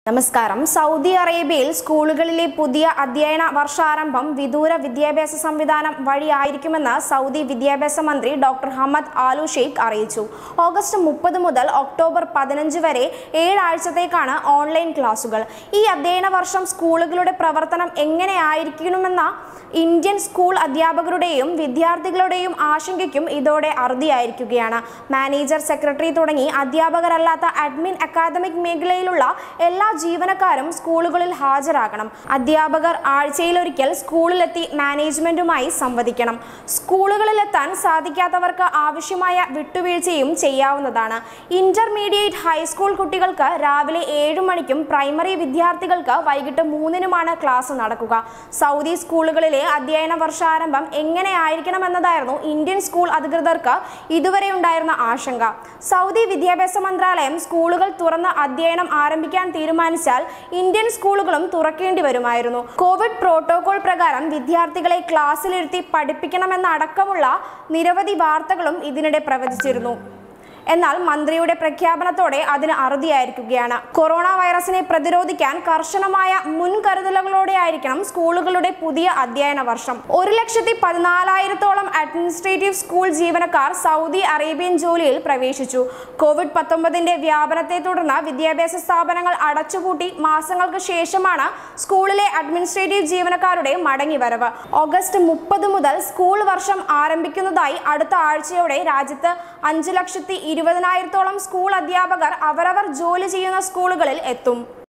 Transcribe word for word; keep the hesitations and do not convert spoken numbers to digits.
നമസ്കാരം. സൗദി അറേബ്യയിൽ സ്കൂളുകളിലെ പുതിയ അധ്യയന വർഷാരംഭം വിദൂര വിദ്യാഭ്യാസ സംവിധാനം വഴിയായിരിക്കുമെന്ന് സൗദി വിദ്യാഭ്യാസ മന്ത്രി ഡോക്ടർ ഹമദ് ആലു ഷെയ്ഖ് അറിയിച്ചു. ഓഗസ്റ്റ് മുപ്പത് മുതൽ ഒക്ടോബർ പതിനഞ്ച് വരെ ഏഴാഴ്ചത്തേക്കാണ് ഓൺലൈൻ ക്ലാസുകൾ. ഈ അധ്യയന വർഷം സ്കൂളുകളുടെ പ്രവർത്തനം എങ്ങനെയായിരിക്കണമെന്ന ഇന്ത്യൻ സ്കൂൾ അധ്യാപകരുടെയും വിദ്യാർത്ഥികളുടെയും ആശങ്കയ്ക്കും ഇതോടെ അറുതിയായിരിക്കുകയാണ്. മാനേജർ, സെക്രട്ടറി തുടങ്ങി അധ്യാപകരല്ലാത്ത അഡ്മിൻ, അക്കാദമിക് മേഖലയിലുള്ള എല്ലാ ജീവനക്കാരും സ്കൂളുകളിൽ ഹാജരാകണം. അധ്യാപകർ ആഴ്ചയിലൊരിക്കൽ സ്കൂളിലെത്തി മാനേജ്മെന്റുമായി സംവദിക്കണം. സ്കൂളുകളിലെത്താൻ സാധിക്കാത്തവർക്ക് ആവശ്യമായ വിട്ടുവീഴ്ചയും ചെയ്യാവുന്നതാണ്. ഇന്റർമീഡിയറ്റ്, ഹൈസ്കൂൾ കുട്ടികൾക്ക് രാവിലെ ഏഴു മണിക്കും പ്രൈമറി വിദ്യാർത്ഥികൾക്ക് വൈകിട്ട് മൂന്നിനുമാണ് ക്ലാസ് നടക്കുക. സൗദി സ്കൂളുകളിലെ അധ്യയന വർഷാരംഭം എങ്ങനെയായിരിക്കണമെന്നതായിരുന്നു ഇന്ത്യൻ സ്കൂൾ അധികൃതർക്ക് ഇതുവരെ ഉണ്ടായിരുന്ന ആശങ്ക. സൗദി വിദ്യാഭ്യാസ മന്ത്രാലയം സ്കൂളുകൾ തുറന്ന് അധ്യയനം ആരംഭിക്കാൻ തീരുമാനിച്ചാൽ ഇന്ത്യൻ സ്കൂളുകളും തുറക്കേണ്ടി വരുമായിരുന്നു. കോവിഡ് പ്രോട്ടോകോൾ പ്രകാരം വിദ്യാർത്ഥികളെ ക്ലാസ്സിലിരുത്തി പഠിപ്പിക്കണമെന്നടക്കമുള്ള നിരവധി വാർത്തകളും ഇതിനിടെ പ്രവചിച്ചിരുന്നു. എന്നാൽ മന്ത്രിയുടെ പ്രഖ്യാപനത്തോടെ അതിന് അറുതിയായിരിക്കുകയാണ്. കൊറോണ വൈറസിനെ പ്രതിരോധിക്കാൻ കർശനമായ മുൻകരുതലുകളോടെയായിരിക്കണം സ്കൂളുകളുടെ പുതിയ അധ്യയന വർഷം. ഒരു ലക്ഷത്തി പതിനാലായിരത്തോളം അഡ്മിനിസ്ട്രേറ്റീവ് സ്കൂൾ ജീവനക്കാർ സൗദി അറേബ്യൻ ജോലിയിൽ പ്രവേശിച്ചു. കോവിഡ് പത്തൊമ്പതിന്റെ വ്യാപനത്തെ തുടർന്ന് വിദ്യാഭ്യാസ സ്ഥാപനങ്ങൾ അടച്ചുപൂട്ടി മാസങ്ങൾക്ക് ശേഷമാണ് സ്കൂളിലെ അഡ്മിനിസ്ട്രേറ്റീവ് ജീവനക്കാരുടെ മടങ്ങിവരവ്. ഓഗസ്റ്റ് മുപ്പത് മുതൽ സ്കൂൾ വർഷം ആരംഭിക്കുന്നതായി അടുത്ത ആഴ്ചയോടെ രാജ്യത്ത് അഞ്ചു ലക്ഷത്തി ഇരുപതിനായിരത്തോളം സ്കൂൾ അധ്യാപകർ അവരവർ ജോലി ചെയ്യുന്ന സ്കൂളുകളിൽ എത്തും.